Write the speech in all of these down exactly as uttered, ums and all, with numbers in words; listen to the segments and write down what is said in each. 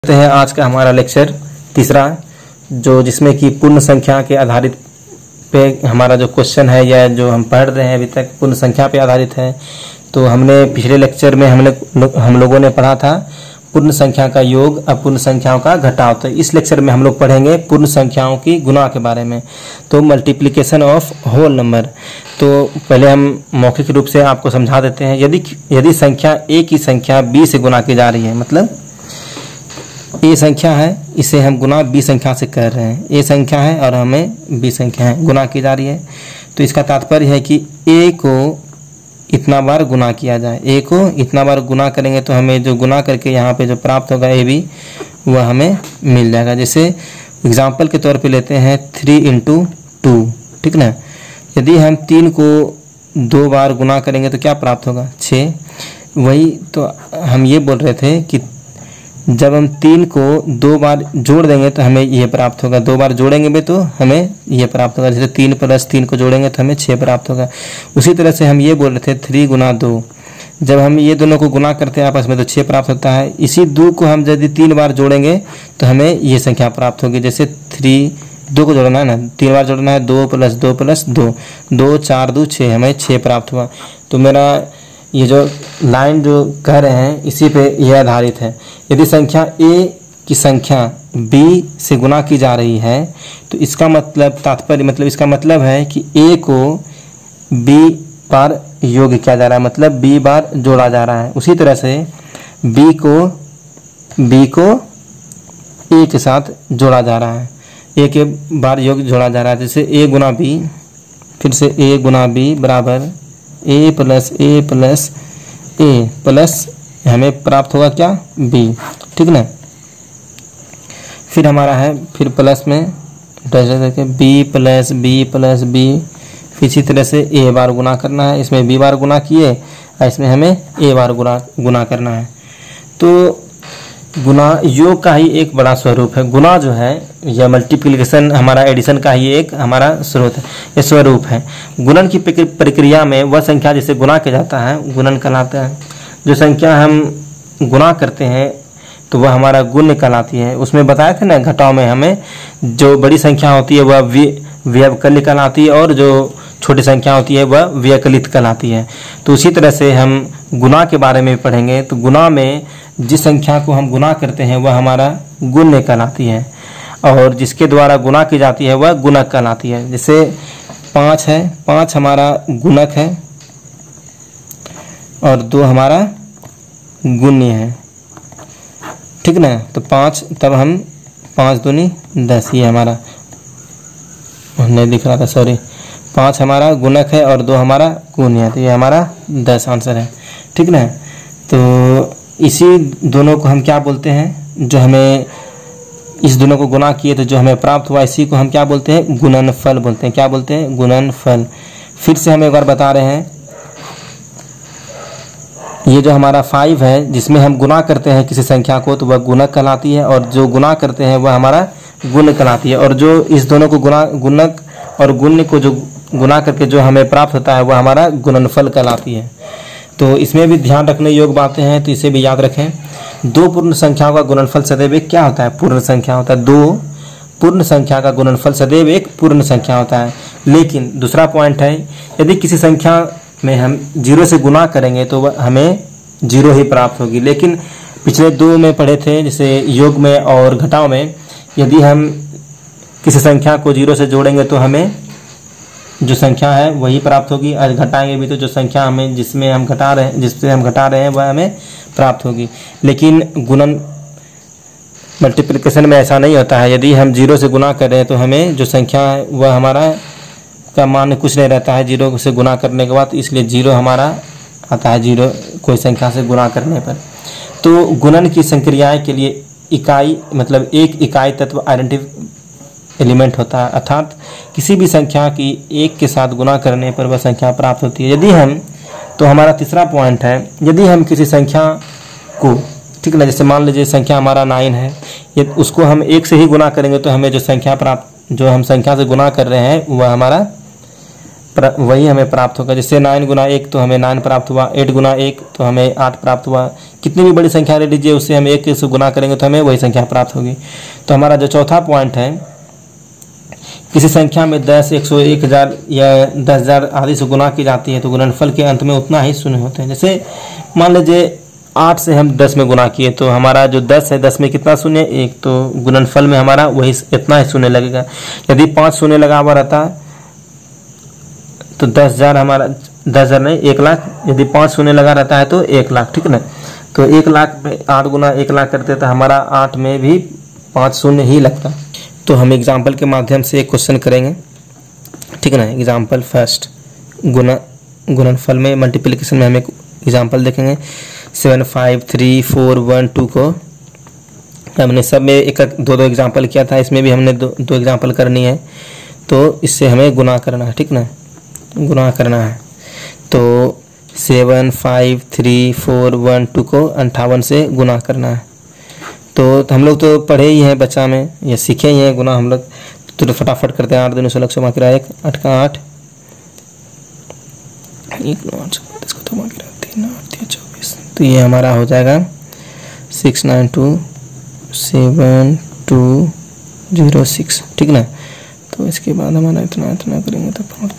करते हैं आज का हमारा लेक्चर तीसरा, जो जिसमें कि पूर्ण संख्या के आधारित पे हमारा जो क्वेश्चन है या जो हम पढ़ रहे हैं अभी तक पूर्ण संख्या पे आधारित है। तो हमने पिछले लेक्चर में हमने हम लोगों ने पढ़ा था पूर्ण संख्या का योग, अपूर्ण संख्याओं का घटाव। तो इस लेक्चर में हम लोग पढ़ेंगे पूर्ण संख्याओं की गुणा के बारे में, तो मल्टीप्लिकेशन ऑफ होल नंबर। तो पहले हम मौखिक रूप से आपको समझा देते हैं। यदि यदि संख्या ए की संख्या बी से गुणा की जा रही है, मतलब ए संख्या है, इसे हम गुना बी संख्या से कर रहे हैं। ए संख्या है और हमें बी संख्या है गुना की जा रही है। तो इसका तात्पर्य है कि ए को इतना बार गुना किया जाए। ए को इतना बार गुना करेंगे तो हमें जो गुना करके यहाँ पे जो प्राप्त होगा ए बी, वह हमें मिल जाएगा। जैसे एग्जाम्पल के तौर पे लेते हैं थ्री इंटू टू, ठीक ना। यदि हम तीन को दो बार गुना करेंगे तो क्या प्राप्त होगा? छः। वही तो हम ये बोल रहे थे कि जब हम तीन को दो बार जोड़ देंगे तो हमें यह प्राप्त होगा। दो बार जोड़ेंगे भी तो हमें यह प्राप्त होगा। जैसे तीन प्लस तीन को जोड़ेंगे तो हमें छः प्राप्त होगा। उसी तरह से हम ये बोल रहे थे थ्री गुना दो, जब हम ये दोनों को गुना करते हैं आपस में तो छः प्राप्त होता है। इसी दो को हम यदि तीन बार जोड़ेंगे तो हमें ये संख्या प्राप्त होगी। जैसे थ्री, दो को जोड़ना है ना, तीन बार जोड़ना है, दो प्लस दो प्लस दो, दो चार दो छः, हमें छः प्राप्त हुआ। तो मेरा ये जो लाइन जो कह रहे हैं इसी पे यह आधारित है। यदि संख्या ए की संख्या बी से गुना की जा रही है तो इसका मतलब तात्पर्य मतलब इसका मतलब है कि ए को बी बार योग किया जा रहा है, मतलब बी बार जोड़ा जा रहा है। उसी तरह से बी को बी को ए के साथ जोड़ा जा रहा है, ए के बार योग जोड़ा जा रहा है। जैसे ए गुना बी, फिर से ए गुना बी बराबर A plus A plus A plus हमें प्राप्त होगा क्या? बी, ठीक ना। फिर हमारा है फिर प्लस में करके B plus B plus B, फिर इसी तरह से ए बार गुना करना है। इसमें बी बार गुना किए और इसमें हमें ए बार गुना गुना करना है। तो गुना योग का ही एक बड़ा स्वरूप है। गुना जो है यह मल्टीप्लिकेशन हमारा एडिशन का ही एक हमारा स्रोत है, यह स्वरूप है। गुणन की प्रक्रिया में वह संख्या जिसे गुना किया जाता है गुणन कहलाता है। जो संख्या हम गुना करते हैं तो वह हमारा गुण्य कहलाती है। उसमें बताए थे ना घटाव में हमें जो बड़ी संख्या होती है वह व्यवकल्य कहलाती है और जो छोटी संख्या होती है वह व्यकलित कहलाती है। तो उसी तरह से हम गुना के बारे में पढ़ेंगे। तो गुना में जिस संख्या को हम गुना करते हैं वह हमारा गुण्य कहलाती है और जिसके द्वारा गुना की जाती है वह गुणक कहलाती है। जैसे पाँच है, पाँच हमारा गुणक है और दो हमारा गुण्य है, ठीक ना। तो पाँच, तब हम पाँच दूनी दस, ये हमारा नहीं दिख रहा था, सॉरी। पाँच हमारा गुणक है और दो हमारा गुण्य है, तो ये हमारा दस आंसर है, ठीक ना। तो इसी दोनों को हम क्या बोलते हैं, जो हमें इस दोनों को गुना किए तो जो हमें प्राप्त हुआ इसी को हम क्या बोलते हैं? गुणनफल बोलते हैं। क्या बोलते हैं? गुणनफल। फिर से हम एक बार बता रहे हैं, ये जो हमारा फाइव है जिसमें हम गुना करते हैं किसी संख्या को तो वह गुणक कहलाती है और जो गुना करते हैं वह हमारा गुण्य कहलाती है। और जो इस दोनों को गुना गुणक और गुण्य को जो गुना करके जो हमें प्राप्त होता है वह हमारा गुणनफल कहलाती है। तो इसमें भी ध्यान रखने योग्य बातें हैं, तो इसे भी याद रखें। दो पूर्ण संख्याओं का गुणनफल सदैव एक क्या होता है? पूर्ण संख्या होता है। दो पूर्ण संख्या का गुणनफल सदैव एक पूर्ण संख्या होता है। लेकिन दूसरा पॉइंट है, यदि किसी संख्या में हम जीरो से गुना करेंगे तो वह हमें जीरो ही प्राप्त होगी। लेकिन पिछले दो में पढ़े थे, जैसे योग में और घटाव में, यदि हम किसी संख्या को जीरो से जोड़ेंगे तो हमें जो संख्या है वही प्राप्त होगी और घटाएंगे भी तो जो संख्या हमें जिसमें हम घटा रहे हैं जिससे हम घटा रहे हैं वह हमें प्राप्त होगी। लेकिन गुणन मल्टीप्लिकेशन में ऐसा नहीं होता है। यदि हम जीरो से गुना कर रहे हैं तो हमें जो संख्या है वह हमारा का मान कुछ नहीं रहता है जीरो से गुना करने के बाद, इसलिए जीरो हमारा आता है जीरो कोई संख्या से गुना करने पर। तो गुणन की संक्रियाएं के लिए इकाई मतलब एक इकाई तत्व आइडेंटिटी एलिमेंट होता है, अर्थात किसी भी संख्या की एक के साथ गुना करने पर वह संख्या प्राप्त होती है। यदि हम तो हमारा तीसरा पॉइंट है, यदि हम किसी संख्या को, ठीक ना, जैसे मान लीजिए संख्या हमारा नाइन है, ये उसको हम एक से ही गुना करेंगे तो हमें जो संख्या प्राप्त जो हम संख्या से गुना कर रहे हैं वह हमारा वही हमें प्राप्त होगा। जैसे नाइन गुना एक तो हमें नाइन प्राप्त हुआ, एट गुना एक तो हमें आठ प्राप्त हुआ। कितनी भी बड़ी संख्या ले लीजिए उससे हम एक से गुना करेंगे तो हमें वही संख्या प्राप्त होगी। तो हमारा जो चौथा पॉइंट है, किसी संख्या में दस, एक सौ, एक हज़ार या दस हज़ार आदि से गुना की जाती है तो गुणनफल के अंत में उतना ही शून्य होते हैं। जैसे मान लीजिए आठ से हम दस में गुना किए तो हमारा जो दस है, दस में कितना शून्य, एक, तो गुणनफल में हमारा वही इतना ही शून्य लगेगा। यदि पाँच शून्य लगा हुआ रहता तो दस हजार हमारा दस हजार नहीं एक लाख, यदि पाँच शून्य लगा रहता है तो एक लाख, ठीक है ना। तो एक लाख में आठ गुना एक लाख करते तो हमारा आठ में भी पाँच शून्य ही लगता। तो हम एग्जाम्पल के माध्यम से एक क्वेश्चन करेंगे, ठीक है ना। एग्जाम्पल फर्स्ट, गुना गुणनफल में मल्टीप्लिकेशन में हम एक एग्जाम्पल देखेंगे। Seven five three four one two को हमने सब में एक दो दो एग्जाम्पल किया था, इसमें भी हमने दो दो एग्जाम्पल करनी है। तो इससे हमें गुना करना है, ठीक ना, गुना करना है। तो seven five three four one two को अंठावन से गुना करना है। तो, तो हम लोग तो पढ़े ही हैं बच्चा में, या सीखे ही हैं गुना हम लोग। तो फटाफट करते हैं। आठ दिन सोलह सौ माकिरा एक, आठ का आठ, एक नौ छत्तीस को तो माकिरा तीन, आठ तीन चौबीस। तो ये हमारा हो जाएगा six nine two seven two zero six, ठीक ना। तो इसके बाद हमारा इतना इतना करेंगे तो पाँच,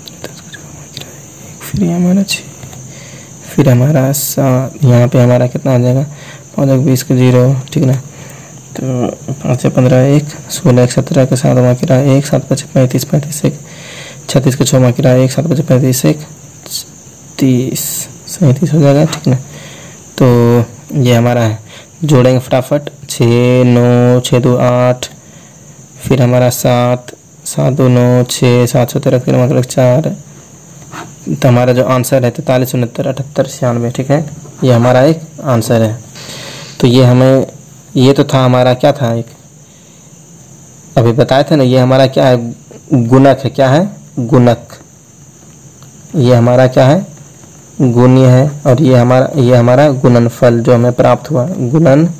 फिर ये हमारा छः, फिर हमारा सात, यहाँ पे हमारा कितना आ जाएगा, पाँच एक बीस का जीरो, ठीक ना। तो पाँच से पंद्रह एक, सोलह एक सत्रह के साथ माकिरा एक, सात पचे पैंतीस, पैंतीस एक छत्तीस के छः माकिरा एक, सात पचे पैंतीस एक तीस, सैंतीस हो जाएगा, ठीक ना। तो ये हमारा है, जोड़ेंगे फटाफट। छः नौ, छः दो आठ, फिर हमारा सात, सात दो नौ, छः, सात सौ तेरह, फिर मतलब चार। तो हमारा जो आंसर है तैंतालीस उनहत्तर अठहत्तर छियानवे, ठीक है। ये हमारा एक आंसर है। तो ये हमें, ये तो था हमारा क्या था, एक अभी बताए थे ना, ये हमारा क्या है, गुणक है। क्या है, गुणक। ये हमारा क्या है, गुण्य है। और ये हमारा ये हमारा गुणनफल जो हमें प्राप्त हुआ, गुणनफल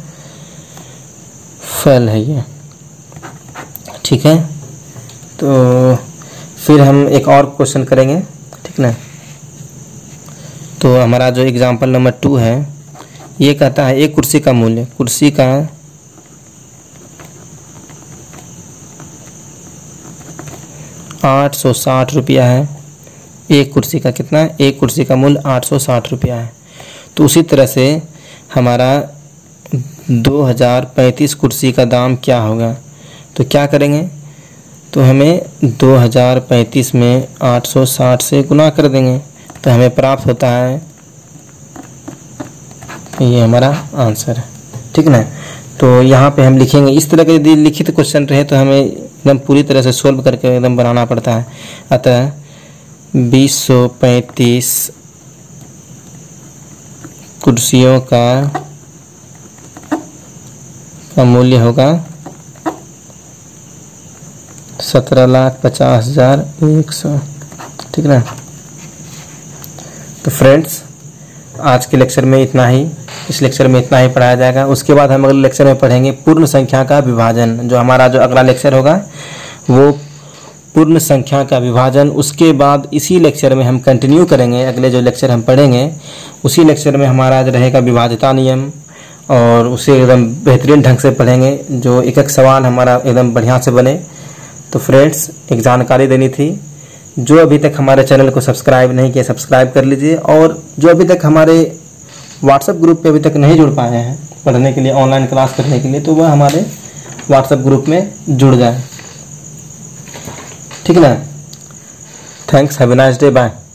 है ये, ठीक है। तो फिर हम एक और क्वेश्चन करेंगे, ठीक ना। तो हमारा जो एग्जाम्पल नंबर टू है, ये कहता है एक कुर्सी का मूल्य, कुर्सी का आठ सौ साठ रुपया है। एक कुर्सी का कितना है, एक कुर्सी का मूल्य आठ सौ साठ रुपया है। तो उसी तरह से हमारा दो हज़ार पैंतीस कुर्सी का दाम क्या होगा। तो क्या करेंगे, तो हमें दो हज़ार पैंतीस में आठ सौ साठ से गुना कर देंगे तो हमें प्राप्त होता है, ये हमारा आंसर है, ठीक ना। तो यहाँ पे हम लिखेंगे, इस तरह के यदि लिखित क्वेश्चन रहे तो हमें एकदम पूरी तरह से सोल्व करके एकदम बनाना पड़ता है। अतः बीस सौ पैंतीस कुर्सियों का का मूल्य होगा सत्रह लाख पचास हजार एक सौ, ठीक ना। तो फ्रेंड्स, आज के लेक्चर में इतना ही, इस लेक्चर में इतना ही पढ़ाया जाएगा। उसके बाद हम अगले लेक्चर में पढ़ेंगे पूर्ण संख्या का विभाजन। जो हमारा जो अगला लेक्चर होगा वो पूर्ण संख्या का विभाजन। उसके बाद इसी लेक्चर में हम कंटिन्यू करेंगे, अगले जो लेक्चर हम पढ़ेंगे उसी लेक्चर में हमारा जो रहेगा विभाज्यता नियम, और उसे एकदम बेहतरीन ढंग से पढ़ेंगे, जो एक एक सवाल हमारा एकदम बढ़िया से बने। तो फ्रेंड्स, एक जानकारी देनी थी, जो अभी तक हमारे चैनल को सब्सक्राइब नहीं किया सब्सक्राइब कर लीजिए, और जो अभी तक हमारे व्हाट्सएप ग्रुप पे अभी तक नहीं जुड़ पाए हैं पढ़ने के लिए, ऑनलाइन क्लास करने के लिए, तो वह हमारे व्हाट्सएप ग्रुप में जुड़ जाए, ठीक है ना। Thanks, have a nice day, bye.